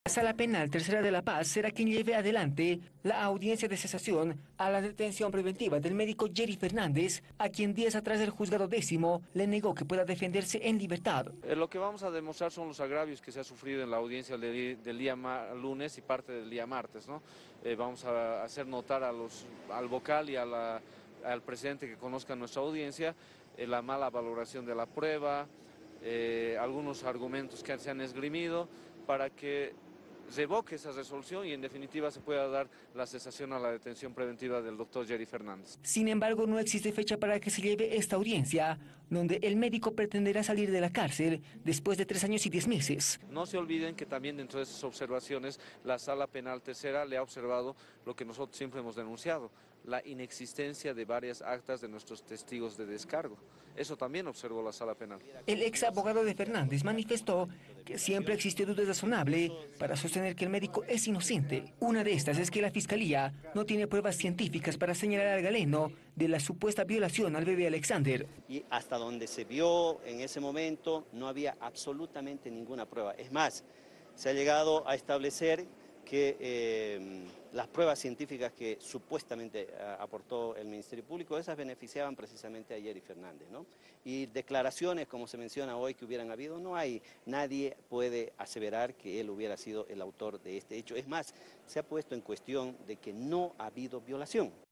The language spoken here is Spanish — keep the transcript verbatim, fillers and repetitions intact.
La Sala Penal Tercera de La Paz será quien lleve adelante la audiencia de cesación a la detención preventiva del médico Jerry Fernández, a quien días atrás el juzgado décimo le negó que pueda defenderse en libertad. Eh, lo que vamos a demostrar son los agravios que se ha sufrido en la audiencia del, del día lunes y parte del día martes, ¿no? Eh, vamos a hacer notar a los, al vocal y a la, al presidente que conozcan nuestra audiencia eh, la mala valoración de la prueba, eh, algunos argumentos que se han esgrimido para que revoque esa resolución y en definitiva se pueda dar la cesación a la detención preventiva del doctor Jerry Fernández. Sin embargo, no existe fecha para que se lleve esta audiencia, donde el médico pretenderá salir de la cárcel después de tres años y diez meses. No se olviden que también dentro de esas observaciones la Sala Penal Tercera le ha observado lo que nosotros siempre hemos denunciado, la inexistencia de varias actas de nuestros testigos de descargo. Eso también observó la Sala Penal. El ex abogado de Fernández manifestó que siempre existió duda razonable para sostener que el médico es inocente. Una de estas es que la Fiscalía no tiene pruebas científicas para señalar al galeno de la supuesta violación al bebé Alexander. Y hasta donde se vio en ese momento no había absolutamente ninguna prueba. Es más, se ha llegado a establecer que eh, las pruebas científicas que supuestamente eh, aportó el Ministerio Público, esas beneficiaban precisamente a Jerry Fernández, ¿no? Y declaraciones, como se menciona hoy, que hubieran habido, no hay, nadie puede aseverar que él hubiera sido el autor de este hecho. Es más, se ha puesto en cuestión de que no ha habido violación.